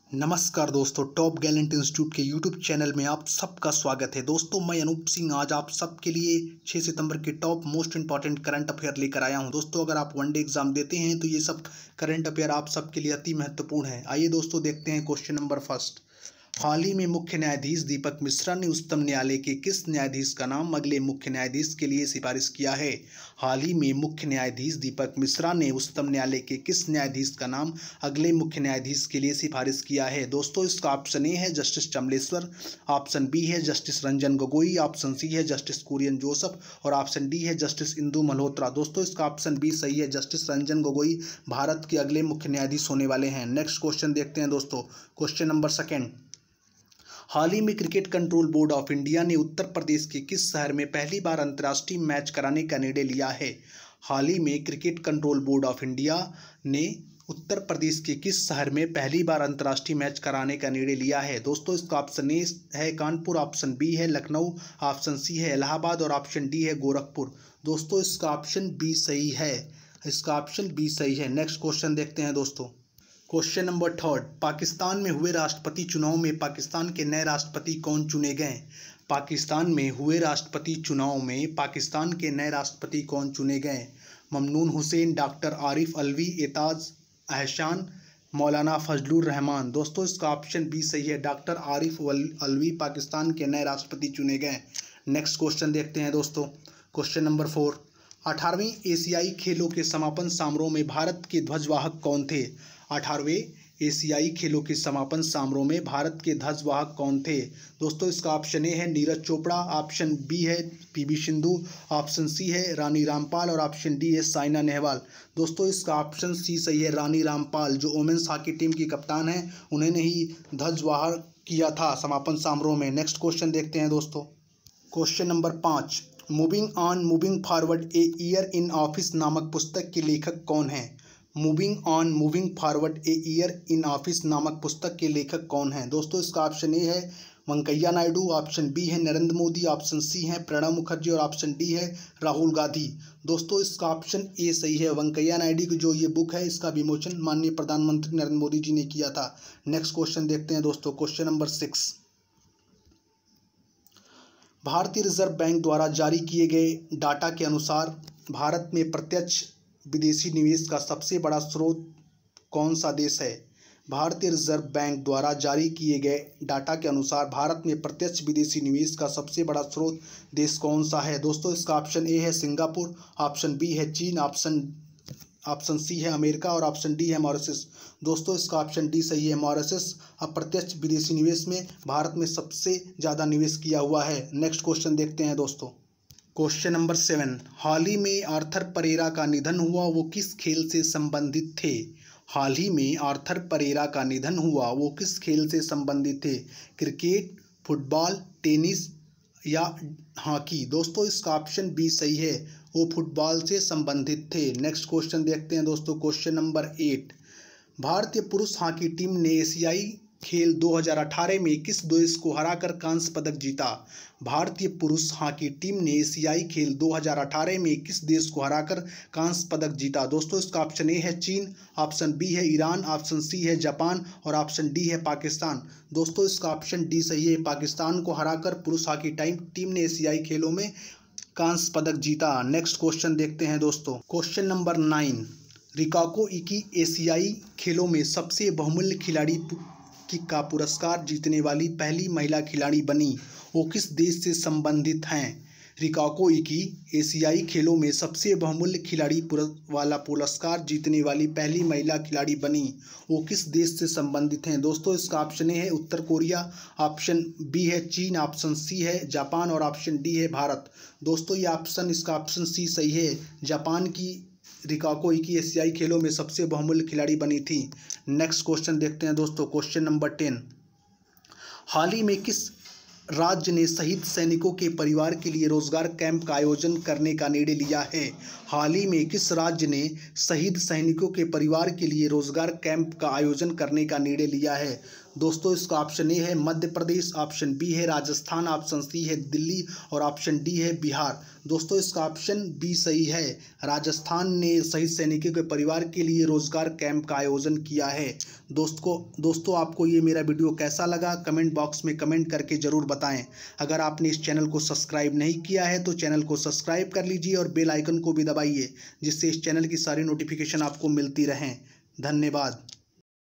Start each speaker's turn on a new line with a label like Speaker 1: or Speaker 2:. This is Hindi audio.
Speaker 1: नमस्कार दोस्तों, टॉप गैलेंट इंस्टीट्यूट के यूट्यूब चैनल में आप सबका स्वागत है। दोस्तों मैं अनूप सिंह आज आप सबके लिए 6 सितंबर के top most important current affair लेकर आया हूं। दोस्तों अगर आप वनडे एग्जाम देते हैं तो ये सब करंट अफेयर आप सबके लिए अति महत्वपूर्ण है। आइए दोस्तों देखते हैं क्वेश्चन नंबर फर्स्ट। हाल ही में मुख्य न्यायाधीश दीपक मिश्रा ने उच्चतम न्यायालय के किस न्यायाधीश का नाम अगले मुख्य न्यायाधीश के लिए सिफारिश किया है? हाल ही में मुख्य न्यायाधीश दीपक मिश्रा ने उच्चतम न्यायालय के किस न्यायाधीश का नाम अगले मुख्य न्यायाधीश के लिए सिफारिश किया है? दोस्तों इसका ऑप्शन ए है जस्टिस चमलेश्वर, ऑप्शन बी है justice Ranjan Gogoi, option C है जस्टिस कुरियन जोसेफ और ऑप्शन डी है जस्टिस इंदु मल्होत्रा। दोस्तों इसका ऑप्शन बी सही है, जस्टिस रंजन गोगोई भारत के अगले मुख्य न्यायाधीश होने वाले हैं। नेक्स्ट क्वेश्चन देखते हैं दोस्तों, क्वेश्चन नंबर सेकेंड। हाल ही में cricket control board of India ने उत्तर प्रदेश के किस शहर में पहली बार अंतर्राष्ट्रीय मैच कराने का निर्णय लिया है? हाल ही में cricket control board of India ने उत्तर प्रदेश के किस शहर में पहली बार अंतर्राष्ट्रीय मैच कराने का निर्णय लिया है? दोस्तों इसका ऑप्शन ए है कानपुर, ऑप्शन बी है लखनऊ, ऑप्शन सी है इलाहाबाद और ऑप्शन डी है गोरखपुर। दोस्तों इसका ऑप्शन बी सही है, इसका ऑप्शन बी सही है। नेक्स्ट क्वेश्चन देखते हैं दोस्तों, क्वेश्चन नंबर थर्ड। पाकिस्तान में हुए राष्ट्रपति चुनाव में पाकिस्तान के नए राष्ट्रपति कौन चुने गए? पाकिस्तान में हुए राष्ट्रपति चुनाव में पाकिस्तान के नए राष्ट्रपति कौन चुने गए? ममनून हुसैन, डॉक्टर आरिफ अलवी, एताज अहसान, मौलाना फजलुर रहमान। दोस्तों इसका ऑप्शन बी सही है, डॉक्टर आरिफ अलवी पाकिस्तान के नए राष्ट्रपति चुने गए। नेक्स्ट क्वेश्चन देखते हैं दोस्तों, क्वेश्चन नंबर 4। 18वीं एशियाई खेलों के समापन समारोह में भारत के ध्वजवाहक कौन थे? 18वें एशियाई खेलों के समापन समारोह में भारत के ध्वजवाहक कौन थे? दोस्तों इसका ऑप्शन ए है नीरज चोपड़ा, ऑप्शन बी है पीवी सिंधु, ऑप्शन सी है रानी रामपाल और ऑप्शन डी है साइना नेहवाल। दोस्तों इसका ऑप्शन सी सही है, रानी रामपाल जो वुमेन्स हॉकी टीम की कप्तान है, उन्होंने ही ध्वजवाहक किया था समापन समारोह में। नेक्स्ट क्वेश्चन देखते हैं दोस्तों, question number 5। Moving on moving forward a year in office नामक पुस्तक के लेखक कौन है? Moving on moving forward a year in office नामक पुस्तक के लेखक कौन हैं? दोस्तों इसका ऑप्शन ए है वेंकैया नायडू, ऑप्शन बी है नरेंद्र मोदी, ऑप्शन सी है प्रणब मुखर्जी और ऑप्शन डी है राहुल गांधी। दोस्तों इसका ऑप्शन ए सही है, वेंकैया नायडू की जो ये बुक है इसका विमोचन माननीय प्रधानमंत्री नरेंद्र मोदी जी ने किया था। नेक्स्ट क्वेश्चन देखते हैं दोस्तों, क्वेश्चन नंबर 6। भारतीय रिजर्व बैंक द्वारा जारी किए गए डाटा के अनुसार भारत में प्रत्यक्ष विदेशी निवेश का सबसे बड़ा स्रोत कौन सा देश है? भारतीय रिजर्व बैंक द्वारा जारी किए गए डाटा के अनुसार भारत में प्रत्यक्ष विदेशी निवेश का सबसे बड़ा स्रोत देश कौन सा है? दोस्तों इसका ऑप्शन ए है सिंगापुर, ऑप्शन बी है चीन, ऑप्शन सी है अमेरिका और ऑप्शन डी है मॉरिशस। दोस्तों इसका ऑप्शन डी सही है, मॉरिशस अप्रत्यक्ष विदेशी निवेश में भारत में सबसे ज़्यादा निवेश किया हुआ है। नेक्स्ट क्वेश्चन देखते हैं दोस्तों, क्वेश्चन नंबर 7। हाल ही में आर्थर परेरा का निधन हुआ, वो किस खेल से संबंधित थे? हाल ही में आर्थर परेरा का निधन हुआ, वो किस खेल से संबंधित थे? क्रिकेट, फुटबॉल, टेनिस या हॉकी? दोस्तों इसका ऑप्शन बी सही है, वो फुटबॉल से संबंधित थे। नेक्स्ट क्वेश्चन देखते हैं दोस्तों, क्वेश्चन नंबर 8। भारतीय पुरुष हॉकी टीम ने एशियाई खेल 2018 में किस देश को हराकर कांस्य पदक जीता? भारतीय पुरुष हॉकी टीम ने एशियाई खेल 2018 में किस देश को हराकर कांस्य पदक जीता? दोस्तों इसका ऑप्शन ए है चीन, ऑप्शन बी है ईरान, ऑप्शन सी है जापान और ऑप्शन डी है पाकिस्तान। दोस्तों इसका ऑप्शन डी सही है, पाकिस्तान को हराकर पुरुष हॉकी टीम ने एशियाई खेलों में कांस्य पदक जीता। नेक्स्ट क्वेश्चन देखते हैं दोस्तों, क्वेश्चन नंबर 9। रिकाको इकी एशियाई खेलों में सबसे बहुमूल्य खिलाड़ी का पुरस्कार जीतने वाली पहली महिला खिलाड़ी बनी, वो किस देश से संबंधित हैं? रिकाको इकी एशियाई खेलों में सबसे बहुमूल्य खिलाड़ी वाला पुरस्कार जीतने वाली पहली महिला खिलाड़ी बनी, वो किस देश से संबंधित हैं? दोस्तों इसका ऑप्शन ए है उत्तर कोरिया, ऑप्शन बी है चीन, ऑप्शन सी है जापान और ऑप्शन डी है भारत। दोस्तों ये ऑप्शन इसका ऑप्शन सी सही है, जापान की रिकाको इकी एशियाई खेलों में सबसे बहुमूल्य खिलाड़ी बनी थी। नेक्स्ट क्वेश्चन देखते हैं दोस्तों, क्वेश्चन नंबर 10। हाल ही में किस राज्य ने शहीद सैनिकों के परिवार के लिए रोजगार कैंप का आयोजन करने का निर्णय लिया है? हाल ही में किस राज्य ने शहीद सैनिकों के परिवार के लिए रोजगार कैंप का आयोजन करने का निर्णय लिया है? दोस्तों इसका ऑप्शन ए है मध्य प्रदेश, ऑप्शन बी है राजस्थान, ऑप्शन सी है दिल्ली और ऑप्शन डी है बिहार। दोस्तों इसका ऑप्शन बी सही है। राजस्थान ने शहीद सैनिकों के परिवार के लिए रोजगार कैंप का आयोजन किया है। दोस्तों आपको ये मेरा वीडियो कैसा लगा कमेंट बॉक्स में कमेंट करके ज़रूर बताएं। अगर आपने इस चैनल को सब्सक्राइब नहीं किया है तो चैनल को सब्सक्राइब कर लीजिए और बेल आइकन को भी दबाइए, जिससे इस चैनल की सारी नोटिफिकेशन आपको मिलती रहें। धन्यवाद।